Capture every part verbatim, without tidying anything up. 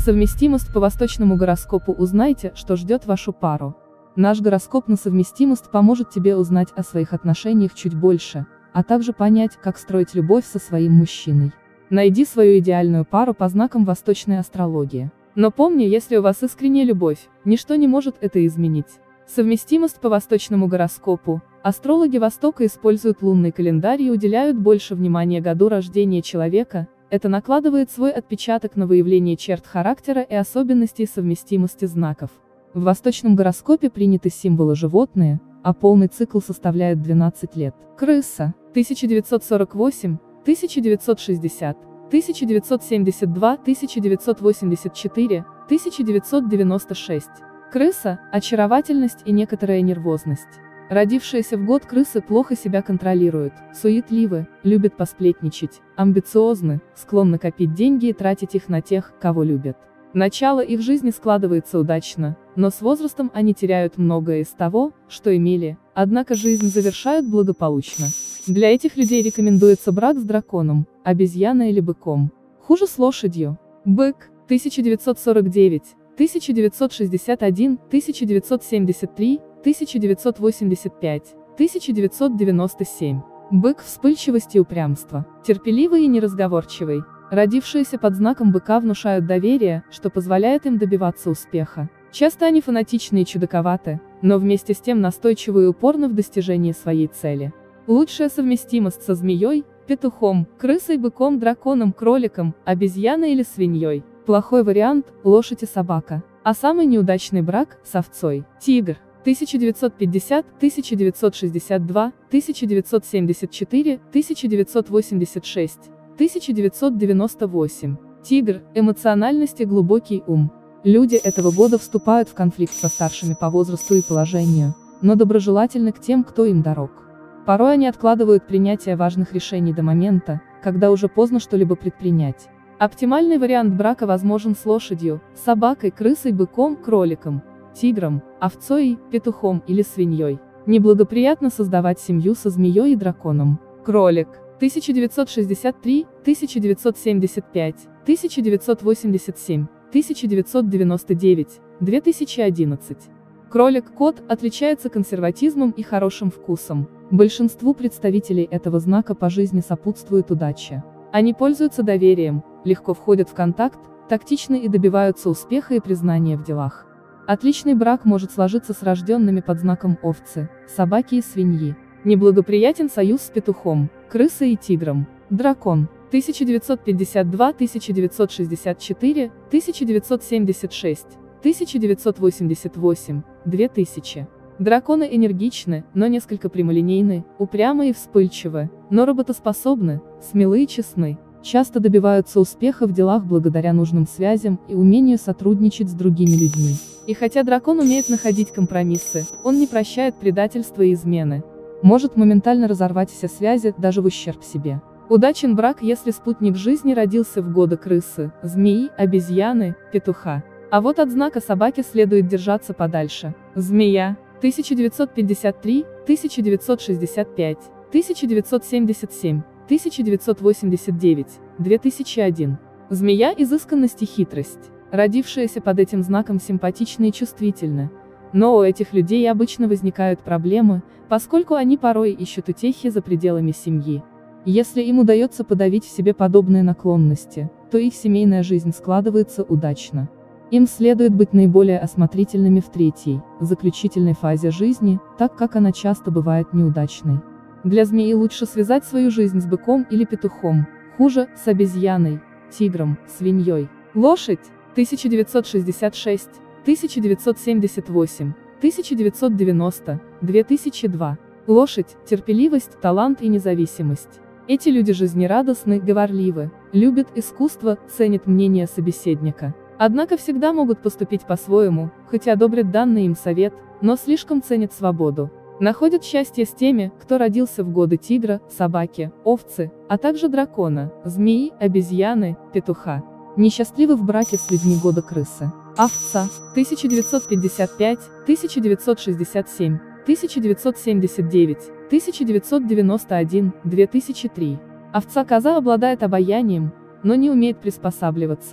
Совместимость по восточному гороскопу. Узнайте, что ждет вашу пару. Наш гороскоп на совместимость поможет тебе узнать о своих отношениях чуть больше, а также понять, как строить любовь со своим мужчиной. Найди свою идеальную пару по знакам восточной астрологии. Но помни, если у вас искренняя любовь, ничто не может это изменить. Совместимость по восточному гороскопу. Астрологи Востока используют лунный календарь и уделяют больше внимания году рождения человека. Это накладывает свой отпечаток на выявление черт характера и особенностей совместимости знаков. В восточном гороскопе приняты символы животные, а полный цикл составляет двенадцать лет. Крыса. тысяча девятьсот сорок восемь — тысяча девятьсот шестьдесят, тысяча девятьсот семьдесят два — тысяча девятьсот восемьдесят четыре, тысяча девятьсот девяносто шесть. Крыса – очаровательность и некоторая нервозность. Родившиеся в год крысы плохо себя контролируют, суетливы, любят посплетничать, амбициозны, склонны копить деньги и тратить их на тех, кого любят. Начало их жизни складывается удачно, но с возрастом они теряют многое из того, что имели, однако жизнь завершают благополучно. Для этих людей рекомендуется брак с драконом, обезьяной или быком. Хуже с лошадью. Бык, тысяча девятьсот сорок девять, тысяча девятьсот шестьдесят один, тысяча девятьсот семьдесят три, тысяча девятьсот восемьдесят пять, тысяча девятьсот девяносто семь. Бык – вспыльчивость и упрямство, терпеливый и неразговорчивый. Родившиеся под знаком быка внушают доверие, что позволяет им добиваться успеха. Часто они фанатичны и чудаковаты, но вместе с тем настойчивы и упорны в достижении своей цели. Лучшая совместимость со змеей, петухом, крысой, быком, драконом, кроликом, обезьяной или свиньей. Плохой вариант – лошадь и собака. А самый неудачный брак – с овцой. Тигр. тысяча девятьсот пятьдесят, тысяча девятьсот шестьдесят два, тысяча девятьсот семьдесят четыре, тысяча девятьсот восемьдесят шесть, тысяча девятьсот девяносто восемь. Тигр – эмоциональность и глубокий ум. Люди этого года вступают в конфликт со старшими по возрасту и положению, но доброжелательны к тем, кто им дорог. Порой они откладывают принятие важных решений до момента, когда уже поздно что-либо предпринять. Оптимальный вариант брака возможен с лошадью, собакой, крысой, быком, кроликом, тигром, овцой, петухом или свиньей. Неблагоприятно создавать семью со змеей и драконом. Кролик. тысяча девятьсот шестьдесят три, тысяча девятьсот семьдесят пять, тысяча девятьсот восемьдесят семь, тысяча девятьсот девяносто девять, две тысячи одиннадцать. Кролик-кот отличается консерватизмом и хорошим вкусом. Большинству представителей этого знака по жизни сопутствует удача. Они пользуются доверием, легко входят в контакт, тактичны и добиваются успеха и признания в делах. Отличный брак может сложиться с рожденными под знаком овцы, собаки и свиньи. Неблагоприятен союз с петухом, крысой и тигром. Дракон. тысяча девятьсот пятьдесят два, тысяча девятьсот шестьдесят четыре, тысяча девятьсот семьдесят шесть, тысяча девятьсот восемьдесят восемь, две тысячи. Драконы энергичны, но несколько прямолинейны, упрямы и вспыльчивы, но работоспособны, смелы и честны. Часто добиваются успеха в делах благодаря нужным связям и умению сотрудничать с другими людьми. И хотя дракон умеет находить компромиссы, он не прощает предательства и измены. Может моментально разорвать все связи, даже в ущерб себе. Удачен брак, если спутник жизни родился в годы крысы, змеи, обезьяны, петуха. А вот от знака собаки следует держаться подальше. Змея. тысяча девятьсот пятьдесят три, тысяча девятьсот шестьдесят пять, тысяча девятьсот семьдесят семь, тысяча девятьсот восемьдесят девять, две тысячи один. Змея – изысканность и хитрость. Родившиеся под этим знаком симпатичны и чувствительны. Но у этих людей обычно возникают проблемы, поскольку они порой ищут утехи за пределами семьи. Если им удается подавить в себе подобные наклонности, то их семейная жизнь складывается удачно. Им следует быть наиболее осмотрительными в третьей, заключительной фазе жизни, так как она часто бывает неудачной. Для змеи лучше связать свою жизнь с быком или петухом, хуже – с обезьяной, тигром, свиньей. Лошадь. тысяча девятьсот шестьдесят шесть, тысяча девятьсот семьдесят восемь, тысяча девятьсот девяносто, две тысячи два. Лошадь – терпеливость, талант и независимость. Эти люди жизнерадостны, говорливы, любят искусство, ценят мнение собеседника. Однако всегда могут поступить по-своему, хоть и одобрят данный им совет, но слишком ценят свободу. Находят счастье с теми, кто родился в годы тигра, собаки, овцы, а также дракона, змеи, обезьяны, петуха. Несчастливы в браке с людьми года крысы. Овца. тысяча девятьсот пятьдесят пять, тысяча девятьсот шестьдесят семь, тысяча девятьсот семьдесят девять, тысяча девятьсот девяносто один, две тысячи три. Овца-коза обладает обаянием, но не умеет приспосабливаться.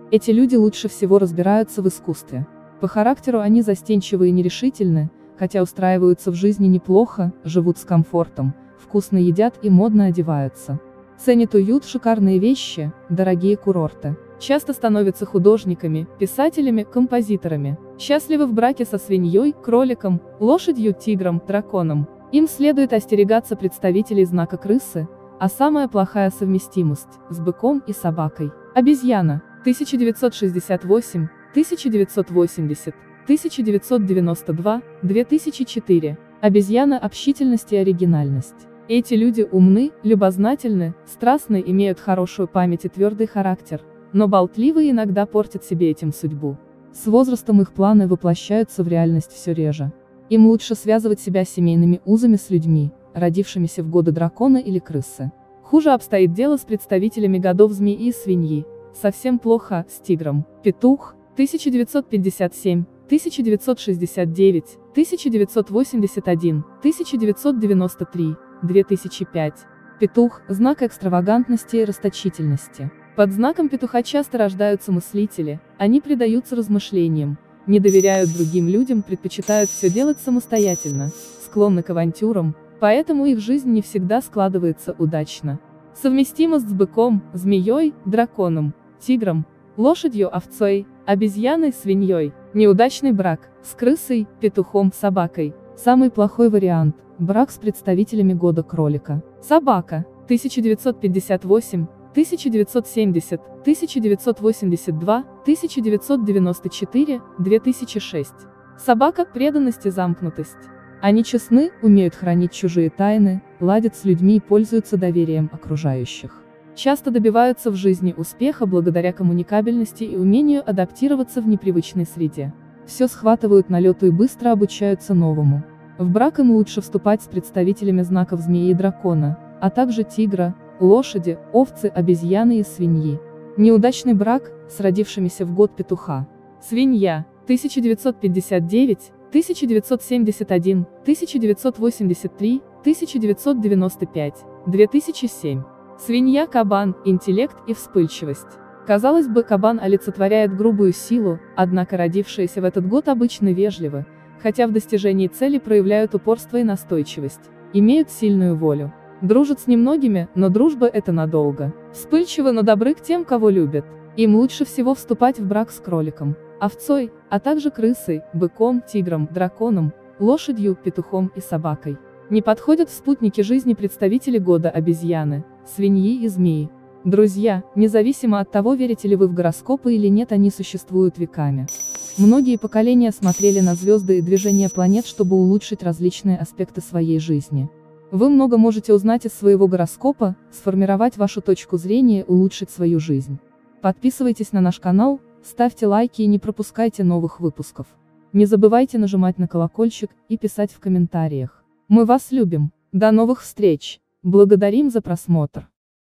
Эти люди лучше всего разбираются в искусстве. По характеру они застенчивы и нерешительны, хотя устраиваются в жизни неплохо, живут с комфортом, вкусно едят и модно одеваются. Ценят уют, шикарные вещи, дорогие курорты. Часто становятся художниками, писателями, композиторами. Счастливы в браке со свиньей, кроликом, лошадью, тигром, драконом. Им следует остерегаться представителей знака крысы, а самая плохая совместимость – с быком и собакой. Обезьяна. тысяча девятьсот шестьдесят восемь, тысяча девятьсот восемьдесят, тысяча девятьсот девяносто два, две тысячи четыре. Обезьяна – общительность и оригинальность. Эти люди умны, любознательны, страстны, имеют хорошую память и твердый характер, но болтливы иногда портят себе этим судьбу. С возрастом их планы воплощаются в реальность все реже. Им лучше связывать себя семейными узами с людьми, родившимися в годы дракона или крысы. Хуже обстоит дело с представителями годов змеи и свиньи. Совсем плохо с тигром. Петух, тысяча девятьсот пятьдесят семь, тысяча девятьсот шестьдесят девять, тысяча девятьсот восемьдесят один, тысяча девятьсот девяносто три, две тысячи пять. Петух – знак экстравагантности и расточительности. Под знаком петуха часто рождаются мыслители, они предаются размышлениям, не доверяют другим людям, предпочитают все делать самостоятельно, склонны к авантюрам, поэтому их жизнь не всегда складывается удачно. Совместимость с быком, змеей, драконом, тигром, лошадью, овцой, обезьяной, свиньей. Неудачный брак с крысой, петухом, собакой. Самый плохой вариант – брак с представителями года кролика. Собака. тысяча девятьсот пятьдесят восемь, тысяча девятьсот семьдесят, тысяча девятьсот восемьдесят два, тысяча девятьсот девяносто четыре, две тысячи шесть. Собака – преданность и замкнутость. Они честны, умеют хранить чужие тайны, ладят с людьми и пользуются доверием окружающих. Часто добиваются в жизни успеха благодаря коммуникабельности и умению адаптироваться в непривычной среде. Все схватывают на лету и быстро обучаются новому. В брак им лучше вступать с представителями знаков змеи и дракона, а также тигра, лошади, овцы, обезьяны и свиньи. Неудачный брак с родившимися в год петуха. Свинья. тысяча девятьсот пятьдесят девять, тысяча девятьсот семьдесят один, тысяча девятьсот восемьдесят три, тысяча девятьсот девяносто пять, две тысячи семь. Свинья, кабан, интеллект и вспыльчивость. Казалось бы, кабан олицетворяет грубую силу, однако родившиеся в этот год обычно вежливы, хотя в достижении цели проявляют упорство и настойчивость, имеют сильную волю. Дружат с немногими, но дружба – это надолго. Вспыльчивы, но добры к тем, кого любят. Им лучше всего вступать в брак с кроликом, овцой, а также крысой, быком, тигром, драконом, лошадью, петухом и собакой. Не подходят в спутники жизни представители года обезьяны, свиньи и змеи. Друзья, независимо от того, верите ли вы в гороскопы или нет, они существуют веками. Многие поколения смотрели на звезды и движение планет, чтобы улучшить различные аспекты своей жизни. Вы много можете узнать из своего гороскопа, сформировать вашу точку зрения, улучшить свою жизнь. Подписывайтесь на наш канал, ставьте лайки и не пропускайте новых выпусков. Не забывайте нажимать на колокольчик и писать в комментариях. Мы вас любим. До новых встреч. Благодарим за просмотр.